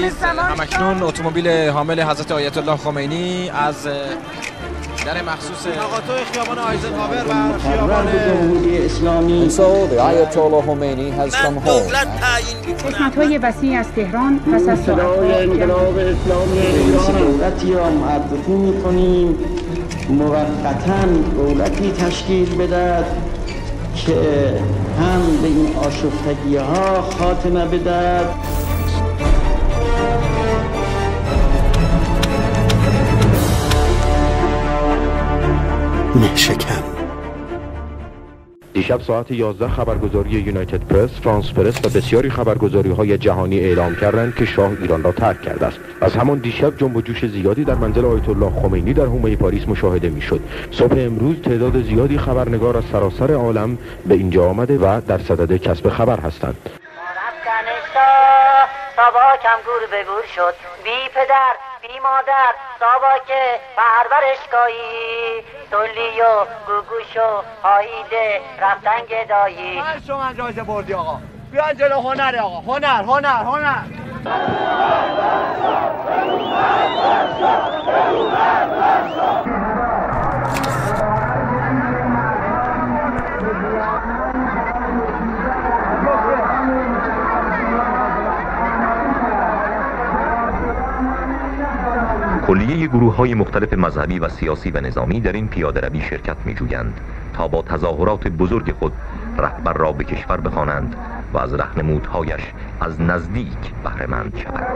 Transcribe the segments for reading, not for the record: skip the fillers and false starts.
عزیز، همکنون اتومبیل حامل حضرت آیت الله خمینی از در مخصوص تقاطع خیابان آیزنهاور و خیابان جمهوری اسلامی قسمت‌های وسیع از تهران پس از انقلاب اسلامی ایران دولتی را معرفی می‌کنیم موقتاً دولتی تشکیل بدهد که هم به این آشفتگی‌ها خاتمه بدهد. مهشکن. دیشب ساعت 11 خبرگزاری یونایتد پرس، فرانس پرس و بسیاری خبرگزاری‌های جهانی اعلام کردند که شاه ایران را ترک کرده است. از همان دیشب جنب و جوش زیادی در منزل آیت الله خمینی در حومه پاریس مشاهده می‌شد. صبح امروز تعداد زیادی خبرنگار از سراسر عالم به اینجا آمده و در صدد کسب خبر هستند. ساواکم گور به گور شد، بی پدر بی مادر ساواک پرورشگاهی، سلی و گوگوش و هاییده رفتن گدایی. شما جایزه بردی آقا، بیان جلو هنر آقا، هنر هنر هنر. کلیه گروه‌های مختلف مذهبی و سیاسی و نظامی در این پیاده‌روی شرکت می‌جویند تا با تظاهرات بزرگ خود رهبر را به کشور بخوانند و از راهنمودهایش از نزدیک بهره‌مند شوند.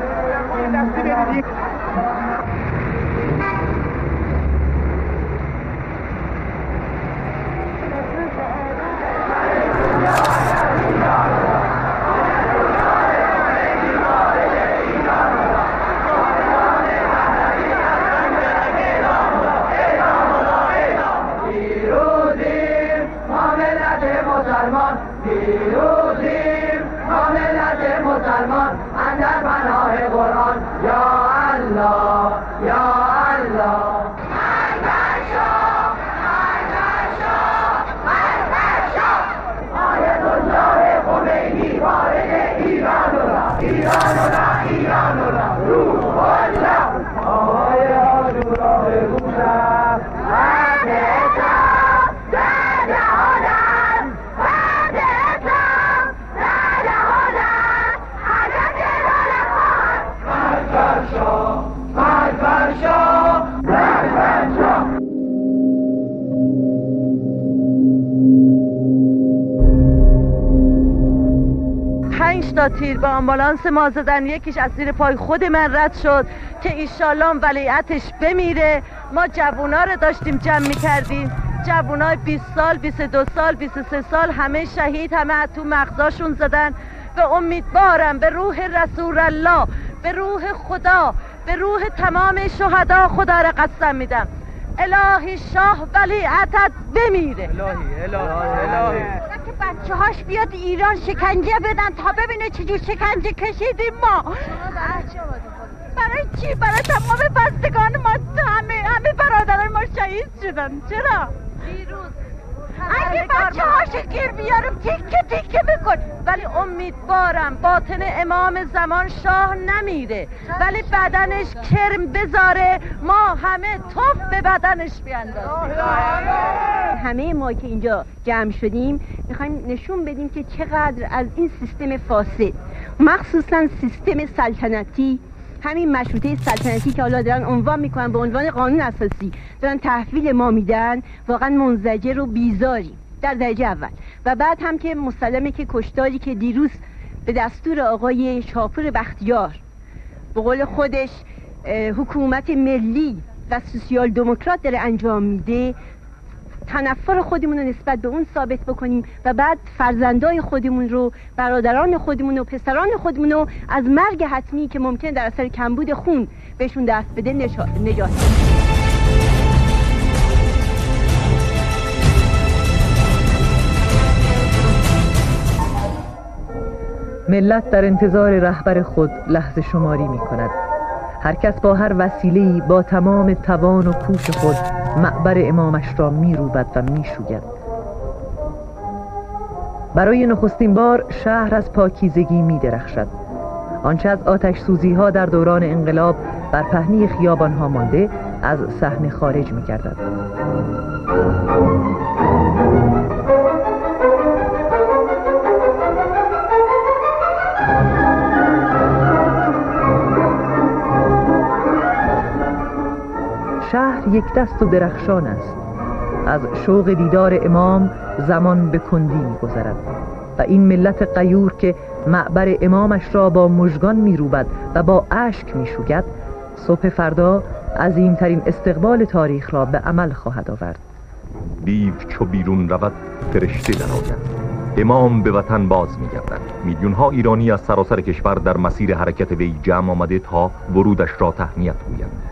تیر با آمبولانس ما زدن، یکیش از زیر پای خود من رد شد که ایشالله ولیعتش بمیره. ما جوونا رو داشتیم جمع می‌کردیم، جوونای 20 سال 22 سال 23 سال همه شهید، همه تو مغزاشون زدن. به امیدوارم به روح رسول الله، به روح خدا، به روح تمام شهدا خدا را قسم میدم الهی شاه ولیعتت بمیره. الهی که بچه هاش بیاد ایران شکنجه بدن تا ببینه چجور شکنجه کشیدیم ما. برای چی؟ برای تمام بستگان ما، همه برادران ما شهید شدن. چرا؟ دیروز اگه بچه هاش گیر بیارم تیکه تیکه بکن، ولی امیدوارم باطن امام زمان شاه نمیره ولی بدنش کرم بذاره، ما همه توف به بدنش بیاندازیم. همه ما که اینجا جمع شدیم میخوایم نشون بدیم که چقدر از این سیستم فاسد، مخصوصا سیستم سلطنتی، همین مشروطه سلطنتی که حالا دارن عنوان میکنن به عنوان قانون اساسی، دارن تحویل ما میدن، واقعا منزجر و بیزاری در درجه اول. و بعد هم که مسلمه که کشتاری که دیروز به دستور آقای شاپور بختیار به قول خودش حکومت ملی و سوسیال دموکرات داره انجام میده، تنفر خودمون رو نسبت به اون ثابت بکنیم و بعد فرزندای خودمون رو، برادران خودمون و پسران خودمون رو از مرگ حتمی که ممکن در اثر کمبود خون بهشون دست بده نجات بدیم. ملت در انتظار رهبر خود لحظه شماری می کند. هر کس با هر وسیله‌ای با تمام توان و کوش خود معبر امامش را می روبد و می شوید. برای نخستین بار شهر از پاکیزگی می درخشد. آنچه از آتش سوزی ها در دوران انقلاب بر پهنی خیابان ها مانده از صحنه خارج می گردد. شهر یک دست و درخشان است. از شوق دیدار امام زمان به کندی می گذرد و این ملت غیور که معبر امامش را با مژگان می روبد و با اشک می شوید، صبح فردا عظیمترین استقبال تاریخ را به عمل خواهد آورد. دیو چو بیرون رود فرشته درآید، امام به وطن باز می گردد. میلیون ها ایرانی از سراسر کشور در مسیر حرکت وی جمع آمده تا ورودش را تهنیت گویند.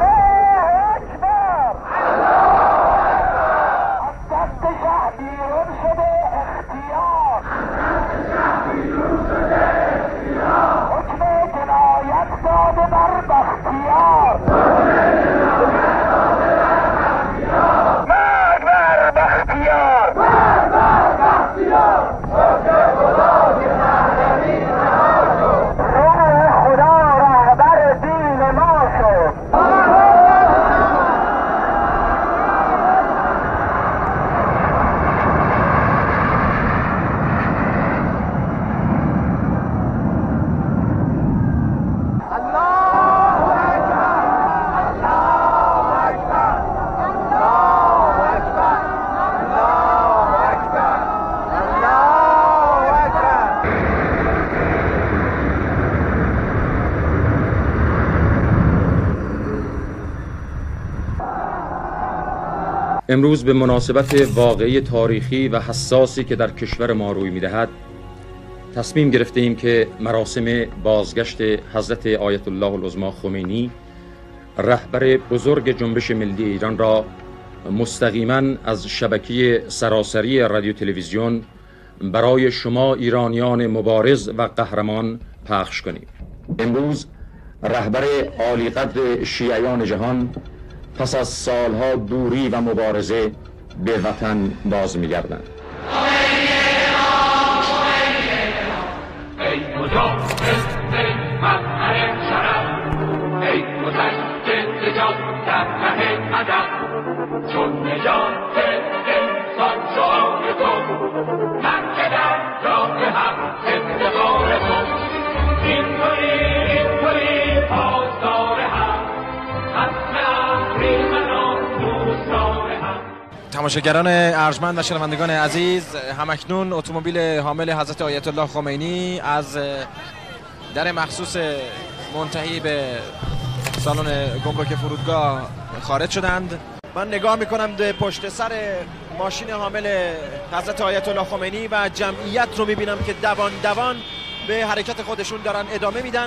امروز به مناسبت واقعه تاریخی و حساسی که در کشور ما روی می‌دهد تصمیم گرفتیم که مراسم بازگشت حضرت آیت الله العظمی خمینی رهبر بزرگ جنبش ملی ایران را مستقیما از شبکه سراسری رادیو تلویزیون برای شما ایرانیان مبارز و قهرمان پخش کنیم. امروز رهبر عالی قدر شیعیان جهان پس از سالها دوری و مبارزه به وطن باز می‌گردند. چون نجات انسان شعار تو، من که در راه حق افتخار تو، این تویی پاسدار حق، تماشاگران ارجمند و شنوندگان عزیز، همکنون اتومبیل حامل حضرت آیت الله خمینی از در مخصوص منتهی به سالن گمرک فرودگاه خارج شدند. من نگاه میکنم به پشت سر ماشین حامل حضرت آیت الله خمینی و جمعیت رو میبینم که دوان دوان به حرکت خودشون دارن ادامه میدن.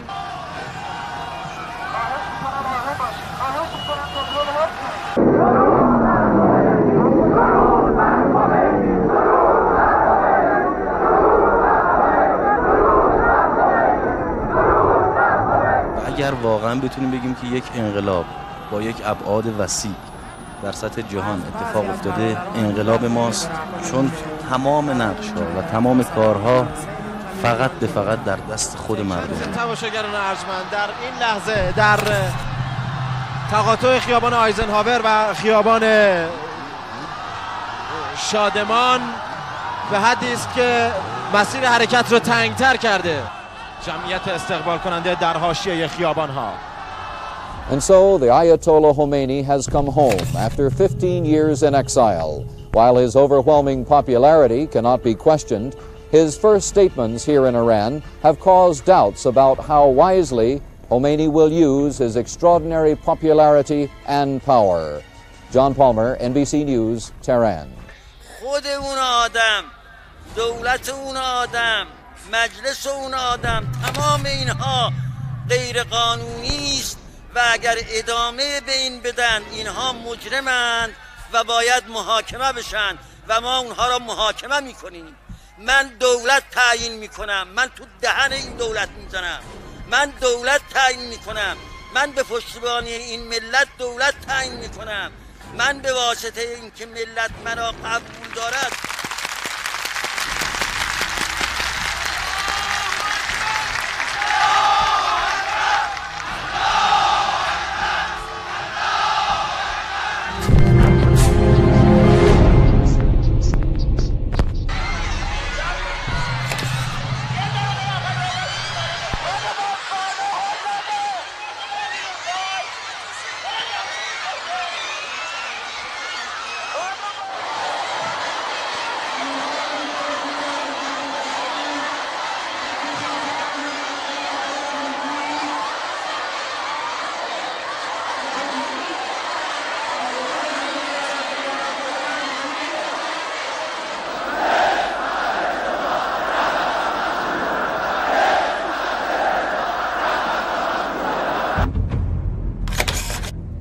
اگر واقعا بتونیم بگیم که یک انقلاب با یک ابعاد وسیع در سطح جهان اتفاق افتاده، انقلاب ماست، چون تمام نقش‌ها و تمام کارها فقط در دست خود مردم. تماشاگران ارجمند، در این لحظه در تقاطع خیابان آیزنهاور و خیابان شادمان به حدی است که مسیر حرکت رو تنگتر کرده. جمعیت استقبال کننده در حاشیه خیابان ها. And so the Ayatollah Khomeini has come home after 15 years in exile. While his overwhelming popularity cannot be questioned, his first statements here in Iran have caused doubts about how wisely Khomeini will use his extraordinary popularity and power. John Palmer, NBC News, Tehran. خود اون آدم، دولت اون آدم، مجلس اون آدم، تمام اینها غیر قانونی است و اگر ادامه به این بدن اینها مجرمند و باید محاکمه بشن و ما اونها را محاکمه میکنیم. من دولت تعیین میکنم، من تو دهن این دولت میزنم، من دولت تعیین میکنم، من به پشتیبانی این ملت دولت تعیین میکنم، من به واسطه اینکه ملت مرا قبول دارد.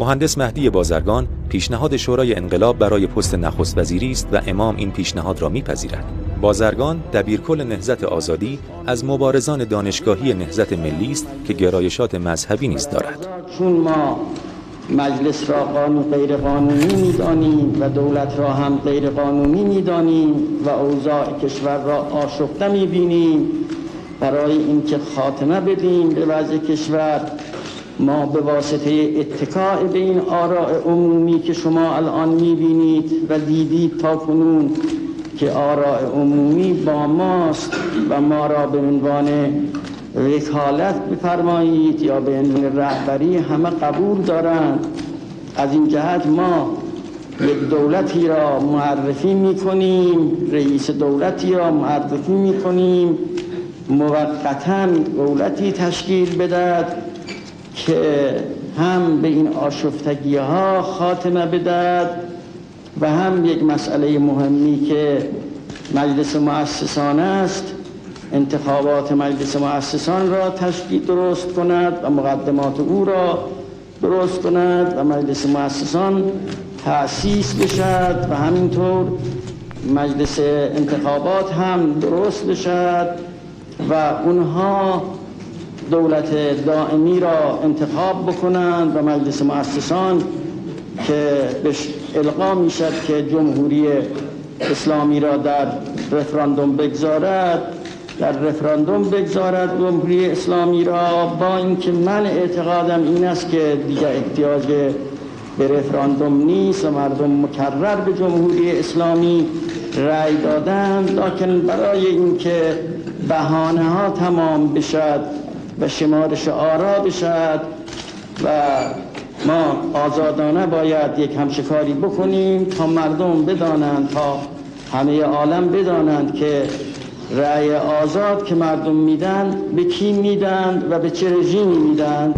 مهندس مهدی بازرگان پیشنهاد شورای انقلاب برای پست نخست وزیری است و امام این پیشنهاد را میپذیرد. بازرگان دبیرکل نهضت آزادی از مبارزان دانشگاهی نهضت ملی است که گرایشات مذهبی نیز دارد. چون ما مجلس را غیر قانونی می‌دانیم و دولت را هم غیر قانونی می‌دانیم و اوضاع کشور را آشفته می‌بینیم، برای اینکه خاتمه بدیم به وضع کشور، ما به واسطه اتکاء به این آراء عمومی که شما الان می‌بینید و دیدید تا کنون که آراء عمومی با ماست و ما را به عنوان وکالت بفرمایید یا به عنوان رهبری همه قبول دارند. از این جهت ما یک دولتی را معرفی می‌کنیم، رئیس دولتی را معرفی می‌کنیم، موقتاً دولتی تشکیل بدهد که هم به این آشفتگی‌ها خاتمه بدهد و هم یک مسئله مهمی که مجلس مؤسسان است، انتخابات مجلس مؤسسان را درست کند و مقدمات او را درست کند و مجلس مؤسسان تأسیس بشد و همینطور مجلس انتخابات هم درست بشد و اونها دولت دائمی را انتخاب بکنند و مجلس مؤسسان که بهش القا میشد که جمهوری اسلامی را در رفراندوم بگذارد، در رفراندوم بگذارد جمهوری اسلامی را، با اینکه من اعتقادم این است که دیگر احتیاج به رفراندوم نیست و مردم مکرر به جمهوری اسلامی رأی دادند، لکن برای اینکه بهانه ها تمام بشد و شمارش آرا بشد و ما آزادانه باید یک همشکاری بکنیم تا مردم بدانند، تا همه عالم بدانند که رأی آزاد که مردم میدن به کی میدن و به چه رژیمی میدن.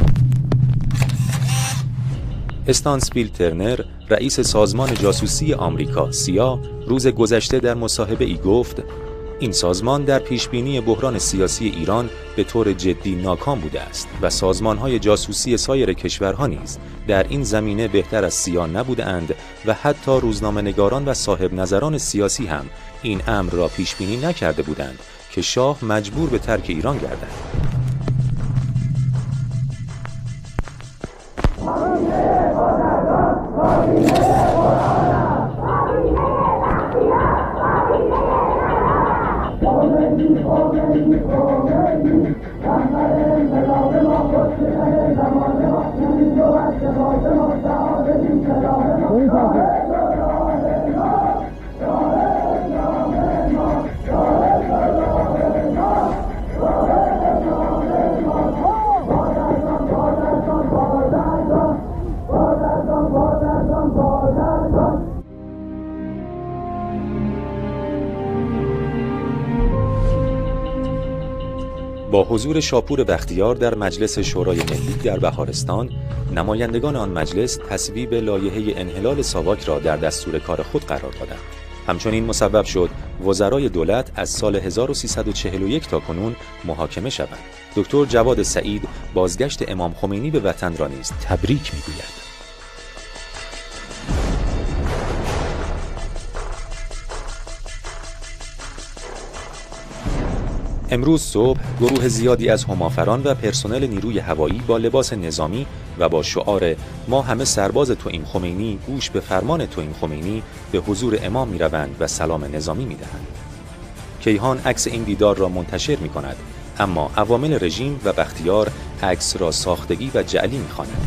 استانسپیل ترنر، رئیس سازمان جاسوسی آمریکا سیا، روز گذشته در مصاحبه ای گفت این سازمان در پیشبینی بحران سیاسی ایران به طور جدی ناکام بوده است و سازمان‌های جاسوسی سایر کشورها نیز در این زمینه بهتر از سیا نبودند و حتی روزنامه‌نگاران و صاحب نظران سیاسی هم این امر را پیشبینی نکرده بودند که شاه مجبور به ترک ایران گردد. با حضور شاپور بختیار در مجلس شورای ملی در بهارستان، نمایندگان آن مجلس تصویب لایحه انحلال ساواک را در دستور کار خود قرار دادند. همچنین مسبب شد وزرای دولت از سال 1341 تا کنون محاکمه شوند. دکتر جواد سعید بازگشت امام خمینی به وطن را نیز تبریک می‌گوید. امروز صبح گروه زیادی از همافران و پرسنل نیروی هوایی با لباس نظامی و با شعار ما همه سرباز توییم خمینی، گوش به فرمان توییم خمینی به حضور امام می‌روند و سلام نظامی می‌دهند. کیهان عکس این دیدار را منتشر می‌کند، اما عوامل رژیم و بختیار عکس را ساختگی و جعلی می‌خوانند.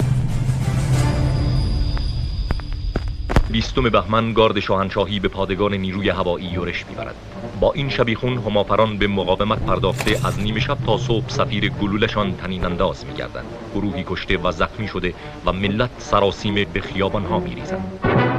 20 بهمن گارد شاهنشاهی به پادگان نیروی هوایی یورش می‌برد. با این شبیخون همافران به مقاومت پرداخته از نیمه شب تا صبح صفیر گلولشان طنین انداز می‌گردند. گروهی کشته و زخمی شده و ملت سراسیمه به خیابان‌ها می‌ریزند.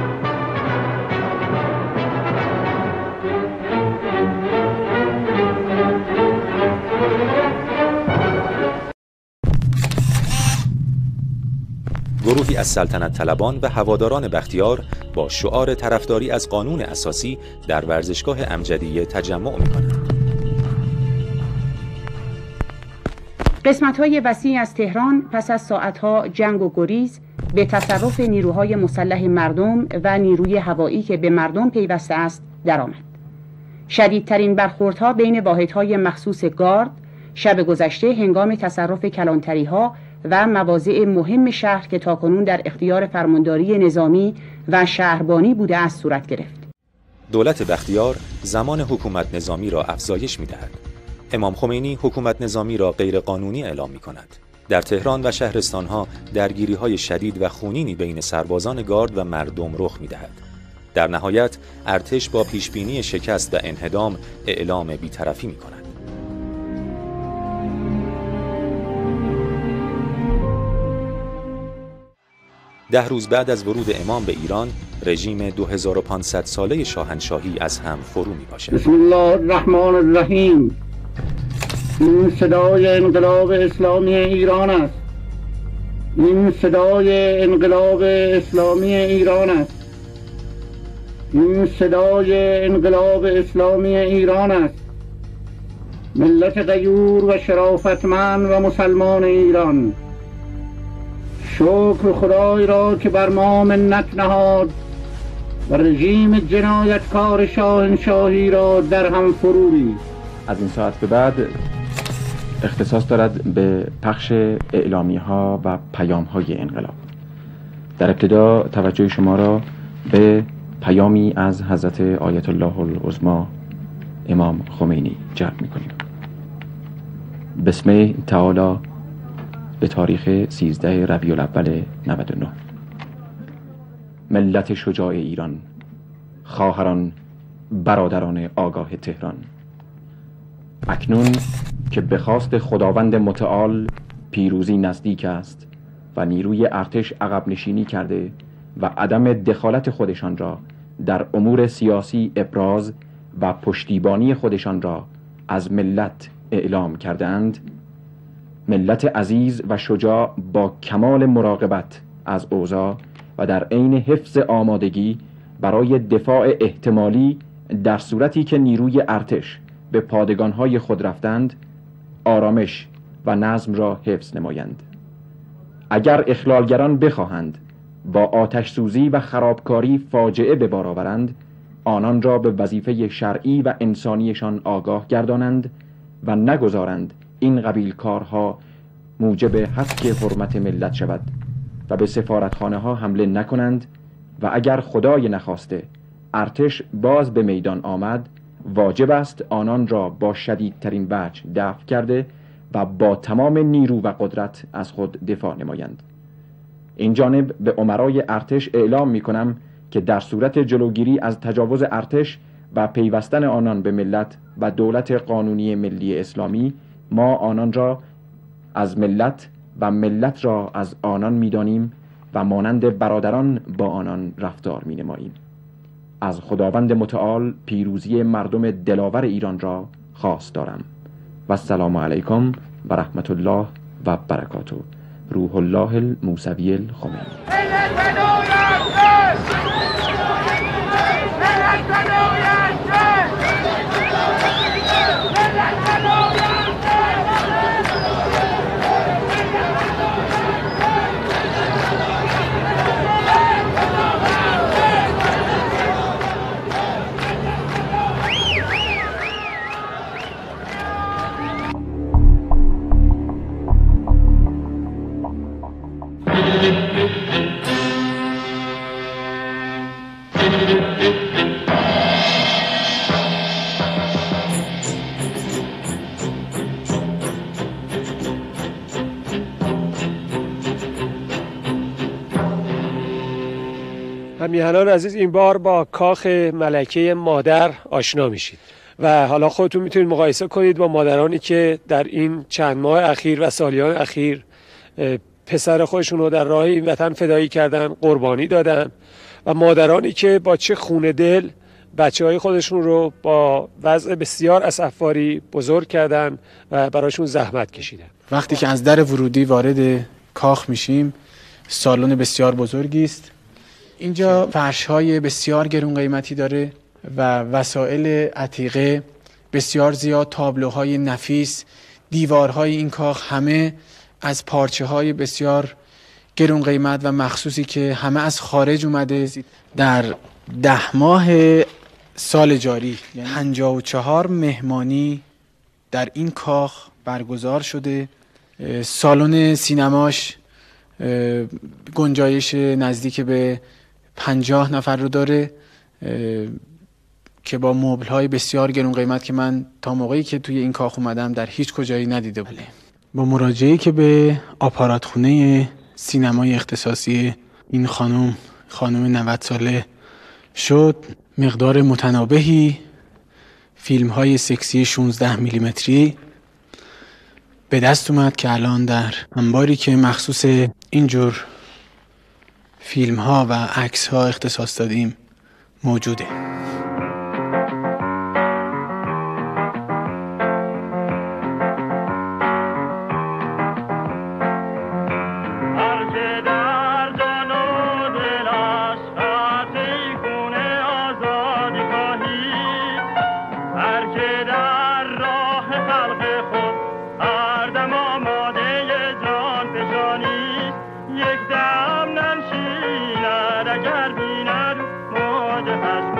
گروهی از سلطنت طلبان و هواداران بختیار با شعار طرفداری از قانون اساسی در ورزشگاه امجدیه تجمع می‌کنند. قسمت‌های وسیعی از تهران پس از ساعت‌ها جنگ و گریز به تصرف نیروهای مسلح مردم و نیروی هوایی که به مردم پیوسته است درآمد. شدیدترین برخوردها بین واحدهای مخصوص گارد شب گذشته هنگام تصرف کلانتری‌ها و مواضع مهم شهر که تاکنون در اختیار فرمانداری نظامی و شهربانی بوده است صورت گرفت. دولت بختیار زمان حکومت نظامی را افزایش می‌دهد. امام خمینی حکومت نظامی را غیرقانونی اعلام می‌کند. در تهران و شهرستان‌ها درگیری‌های شدید و خونینی بین سربازان گارد و مردم رخ می‌دهد. در نهایت ارتش با پیشبینی شکست و انهدام اعلام بی‌طرفی می‌کند. 10 روز بعد از ورود امام به ایران، رژیم 2500 ساله شاهنشاهی از هم فرو می‌پاشد. بسم الله الرحمن الرحیم. این صدای انقلاب اسلامی ایران است. این صدای انقلاب اسلامی ایران است. این صدای انقلاب اسلامی ایران است. ملت غیور و شرافتمند و مسلمان ایران، شکر خدای را که بر ما منت نهاد و رژیم جنایتکار شاهنشاهی را در هم فرو ریخت. از این ساعت به بعد اختصاص دارد به پخش اعلامیه‌ها و پیام‌های انقلاب. در ابتدا توجه شما را به پیامی از حضرت آیت الله العظمی امام خمینی جلب می‌کنیم. بسم تعالی به تاریخ 13 ربیع الاول 99. ملت شجاع ایران، خواهران، برادران آگاه تهران، اکنون که به خواست خداوند متعال پیروزی نزدیک است و نیروی ارتش عقب نشینی کرده و عدم دخالت خودشان را در امور سیاسی ابراز و پشتیبانی خودشان را از ملت اعلام کردند، ملت عزیز و شجاع با کمال مراقبت از اوضاع و در عین حفظ آمادگی برای دفاع احتمالی در صورتی که نیروی ارتش به پادگانهای خود رفتند، آرامش و نظم را حفظ نمایند. اگر اخلالگران بخواهند با آتش سوزی و خرابکاری فاجعه به بار آورند، آنان را به وظیفه شرعی و انسانیشان آگاه گردانند و نگذارند این قبیل کارها موجب حسک حرمت ملت شود و به سفارتخانه ها حمله نکنند و اگر خدای نخواسته ارتش باز به میدان آمد، واجب است آنان را با شدیدترین وجه دفع کرده و با تمام نیرو و قدرت از خود دفاع نمایند. این جانب به امرای ارتش اعلام می کنم که در صورت جلوگیری از تجاوز ارتش و پیوستن آنان به ملت و دولت قانونی ملی اسلامی، ما آنان را از ملت و ملت را از آنان می دانیم و مانند برادران با آنان رفتار می نماییم. از خداوند متعال پیروزی مردم دلاور ایران را خواست دارم و السلام علیکم و رحمت الله و برکاته. روح الله الموسوی الخمینی. میهنان عزیز، این بار با کاخ ملکه مادر آشنا میشید و حالا خودتون میتونید مقایسه کنید با مادرانی که در این چند ماه اخیر و سالیان اخیر پسر خودشون رو در راه این وطن فدایی کردن، قربانی دادن، و مادرانی که با چه خون دل بچه‌های خودشون رو با وضع بسیار اسفباری بزرگ کردن و براشون زحمت کشیدن. وقتی که از در ورودی وارد کاخ میشیم، سالن بسیار بزرگی است. اینجا فرش‌های بسیار گرون قیمتی داره و وسایل عتیقه بسیار زیاد، تابلوهای نفیس، دیوارهای این کاخ همه از پارچه های بسیار گرون قیمت و مخصوصی که همه از خارج اومده. در 10 ماه سال جاری 54 مهمانی در این کاخ برگزار شده. سالن سینماش گنجایش نزدیک به 50 نفر رو داره که با مبل‌های بسیار گرون قیمت که من تا موقعی که توی این کاخ اومدم در هیچ کجایی ندیده بودم. با مراجعه‌ای که به آپاراتخونه سینمای اختصاصی این خانم 90 ساله شد، مقدار متنابهی فیلم‌های سکسی 16 میلیمتری به دست اومد که الان در انباری که مخصوص اینجور فیلم‌ها و عکس‌ها اختصاص دادیم موجوده. یک دم ننشیند اگر بیند موج هست